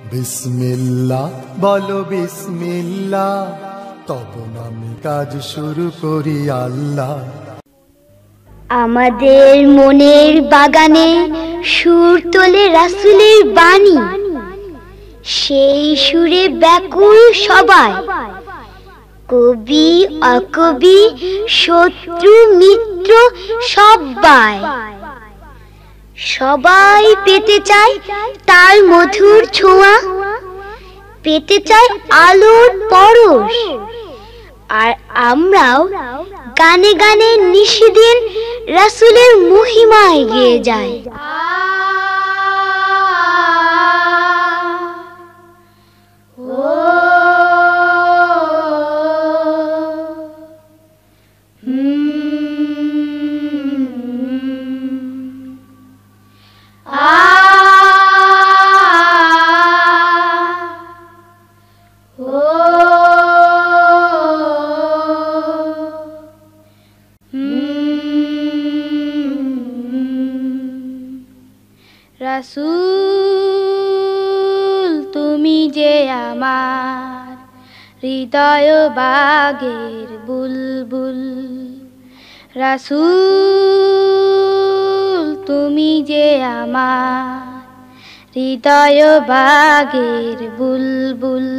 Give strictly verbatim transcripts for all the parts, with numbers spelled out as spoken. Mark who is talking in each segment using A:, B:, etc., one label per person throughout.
A: বিসমিল্লাহ বলো বিসমিল্লাহ, তব নামে কাজ শুরু করি আল্লাহ।
B: আমাদের মনের বাগানে সুর তোলে রাসূলের বাণী, সেই সুরে ব্যাকুল সবাই, কবি অকবি শত্রু মিত্র সবাই। সবাই পেতে চায় তার মধুর ছোঁয়া, পেতে চায় আলোর পরশ। আর আমরাও গানে গানে নিশিদিন রাসূলের মহিমায় গেয়ে যাই।
C: রাসূল তুমি যে আমার হৃদয় বাগের বুলবুল, রাসূল তুমি যে আমার হৃদয় বাগের বুলবুল।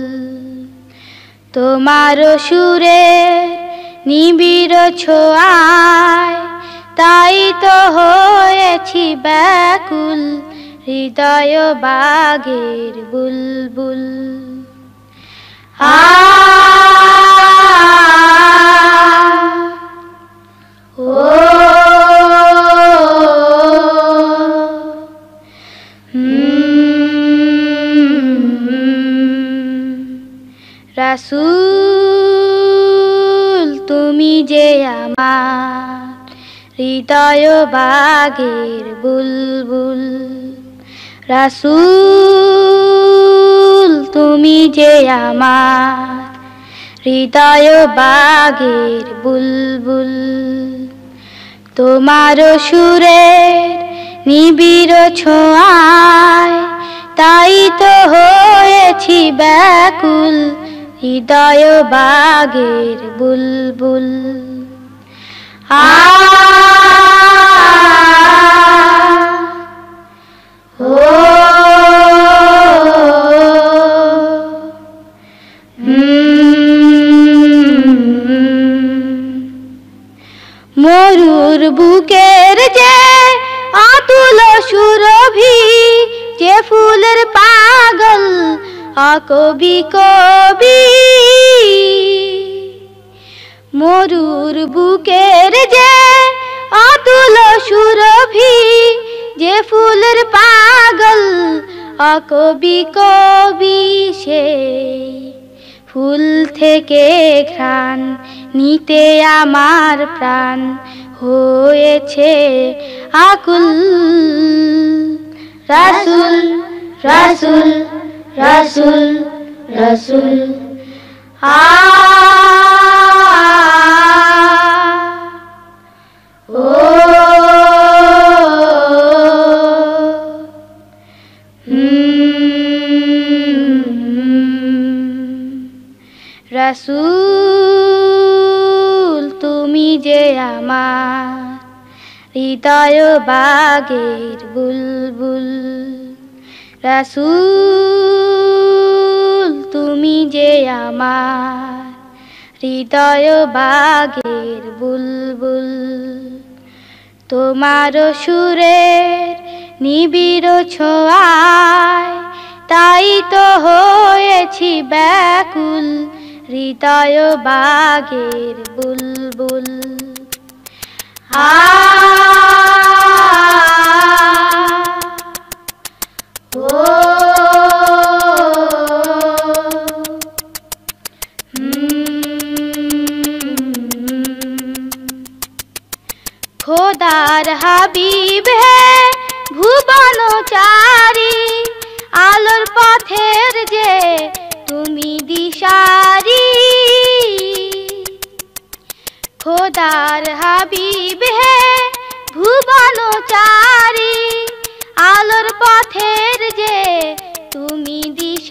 C: তোমার সুরে নিবিড় ছোঁয়ায় তাই তো হয়েছি ব্যাকুল, হৃদয় বাগের বুলবুল। আ ও রাসূল তুমি যে আমার হৃদয় বাগের বুলবুল, রাসূল তুমি যে আমার হৃদয় বাগের বুলবুল। তোমার সুরের নিবিড় ছোঁয়ায় তাই তো হয়েছি ব্যাকুল, হৃদয় বাগের বুলবুল। আ ও মরুর বুকের যে অতুল সুরভি, যে ফুলের পাগল অকবি কবি, মরুর বুকের যে অতুল সুরভি, যে ফুলের পাগল অকবি কবি, সে ফুল থেকে ঘ্রাণ নিতে আমার প্রাণ হয়েছে আকুল। রাসূল রাসূল রাসূল রাসূল আ ও রাসূল তুমি যে আমার হৃদয় বাগের বুলবুল, রাসূল তুমি যে আমার হৃদয় বাগের বুলবুল। তোমার সুরের নিবিড় ছোঁয়ায় তাই তো হয়েছি ব্যাকুল, হৃদয় বাগের বুলবুল। আ ও খোদার হাবিব হে ভুবন চারি, আলোর পথের যে তুমি দিশারি, খোদার হাবিব হে ভুবন চারি, আলোর পথের যে তুমি দিশারি।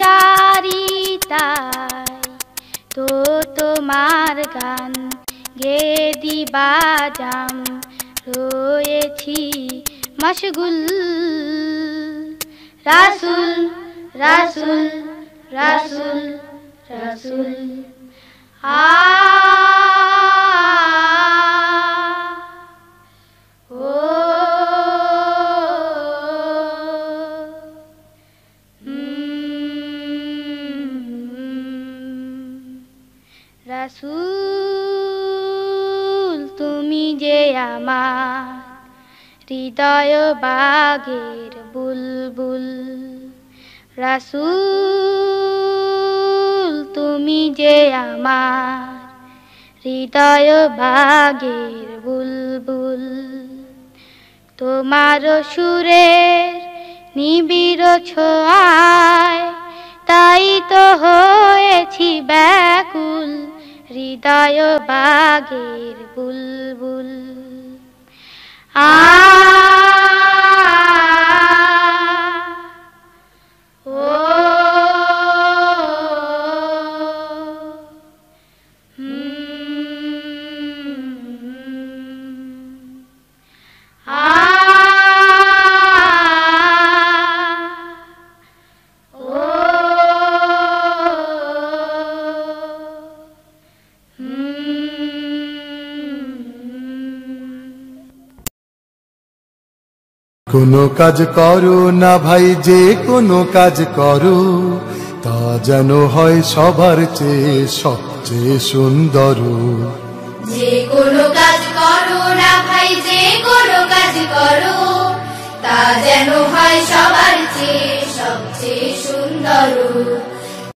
C: গান গে দিবা যাম রয়েছি মশগুল রাসূল রাসূল রাসূল রাসূল আ ও রাসূল তুমি যে আমার হৃদয় বাগের বুলবুল রাসূল তুমি যে আমার হৃদয় বাগের বুলবুল তোমার সুরের নিবিড় ছোঁয়ায় তাই তো হয়েছি ব্যাকুল হৃদয় বাগের বুলবুল আ ও আ
A: কোনো কাজ করো না ভাই, যে কোনো কাজ করো তা যেন হয় সবার চেয়ে সবচেয়ে সুন্দর।
D: যে কোনো কাজ করো না ভাই, যে কোনো কাজ করো তা যেন হয় সবার চেয়ে সবচেয়ে সুন্দর।